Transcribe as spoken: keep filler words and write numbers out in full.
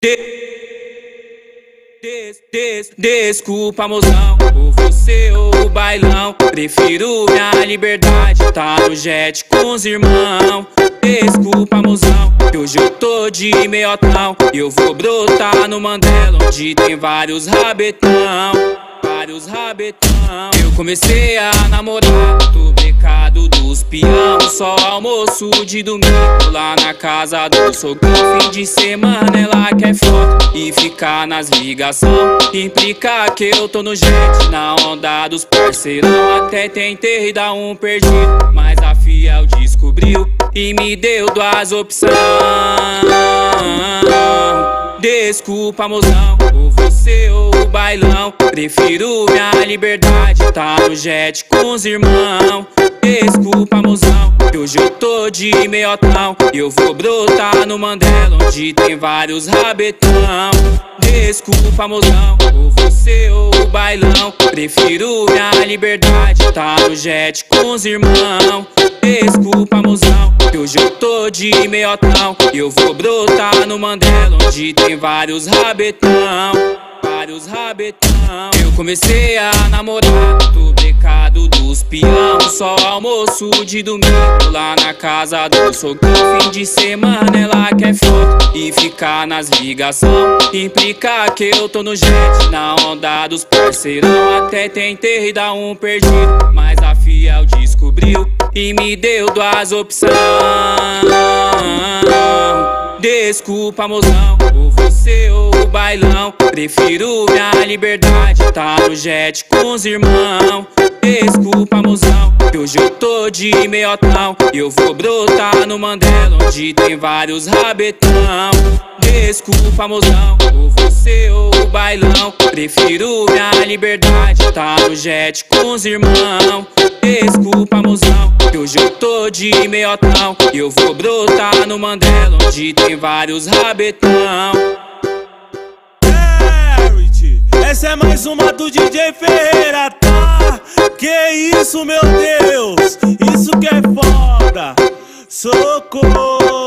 Des, des, desculpa, mozão, ou você ou o bailão. Prefiro minha liberdade, tá no jet com os irmãos. Desculpa, mozão, que hoje eu tô de meiotão. Eu vou brotar no Mandela, onde tem vários rabetão. Vários rabetão. Eu comecei a namorar, tô becado dos peão. Só almoço de domingo lá na casa do sogro. Fim de semana ela quer foto e ficar nas ligação. Implica que eu tô no jet, na onda dos parceirão. Até tentei dar um perdido, mas a fiel descobriu e me deu duas opções. Desculpa, mozão, ou você ou o bailão. Prefiro minha liberdade, tá no jet com os irmãos. Desculpa, mozão, que hoje eu tô de meiotão. Eu vou brotar no Mandela, onde tem vários rabetão. Desculpa, mozão, ou você ou o bailão. Prefiro minha liberdade, tá no jet com os irmãos. Desculpa, mozão, que hoje eu tô de meiotão. Eu vou brotar no Mandela, onde tem vários rabetão. Vários rabetão. Eu comecei a namorar, tô becado dos peão. Só almoço de domingo lá na casa do sogro. Fim de semana ela quer foto e ficar nas ligação. Implica que eu tô no jet, na onda dos parceirão. Até tentei dar um perdido, mas a fiel descobriu e me deu duas opções. Desculpa, mozão, ou você ou o bailão. Prefiro minha liberdade, tá no jet com os irmãos. Desculpa, mozão, que hoje eu tô de meiotão. Eu vou brotar no Mandela, onde tem vários rabetão. Desculpa, mozão, ou você ou o bailão. Prefiro minha liberdade, tá no jet com os irmãos. Desculpa, mozão, que hoje eu tô de meiotão. Eu vou brotar no Mandela, onde tem vários rabetão. Essa é mais uma do D J Ferreira, tá? Que isso, meu Deus, isso que é foda. Socorro.